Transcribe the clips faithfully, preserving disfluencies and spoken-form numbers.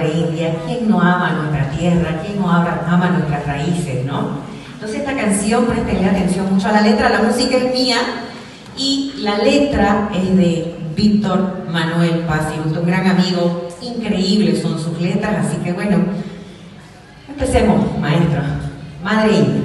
Madre India. ¿Quién no ama nuestra tierra? ¿Quién no ama, ama nuestras raíces, no? Entonces esta canción, prestenle atención mucho a la letra, la música es mía y la letra es de Víctor Manuel Paz y Justo, un gran amigo, increíbles son sus letras, así que bueno, empecemos, maestro. Madre India.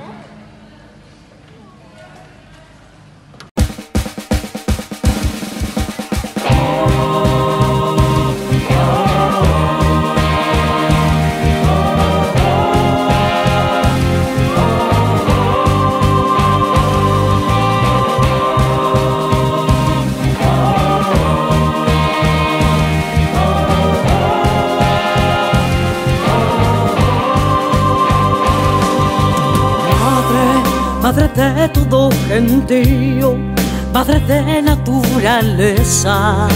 Madre de todo gentío, madre de naturaleza,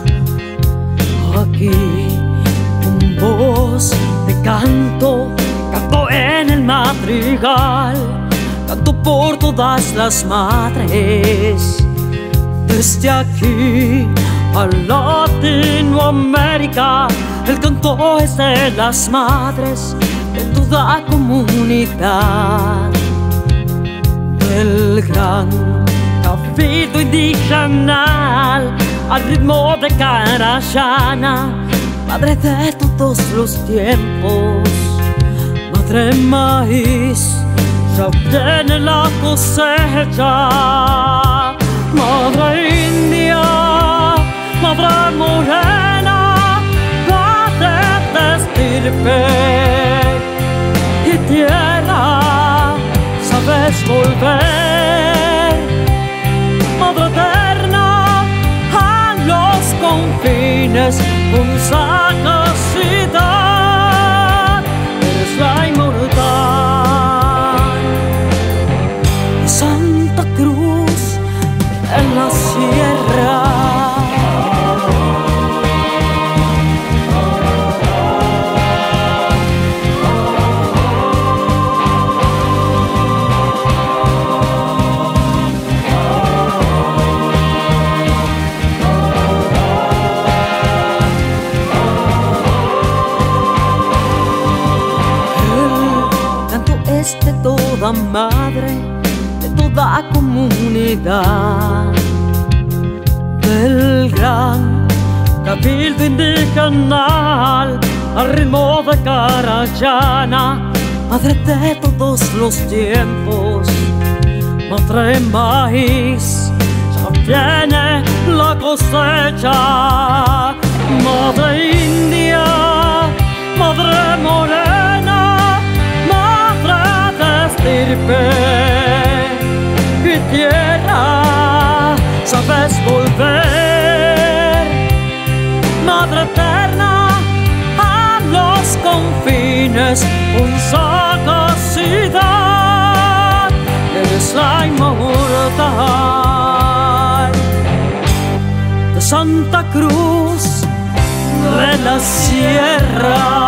aquí con voz de canto, canto en el madrigal, canto por todas las madres, desde aquí a Latinoamérica, el canto es de las madres de toda comunidad. El gran cabildo indigenal al ritmo de Carayana, madre de todos los tiempos, madre maíz, ya viene la cosecha, madre india, madre morena, madre de estirpe y tierra. Sabes volver, Madre Eterna, a los confines con sagacidad, eres la inmortal. Santa Cruz en la sierra. De toda madre, de toda comunidad, del gran cabildo indigenal al ritmo de Carayana, madre de todos los tiempos, madre maíz, ya viene la cosecha, madre india, madre morena, estirpe y tierra, sabes volver, Madre Eterna, a los confines con sagacidad, eres la inmortal de Santa Cruz de la Sierra.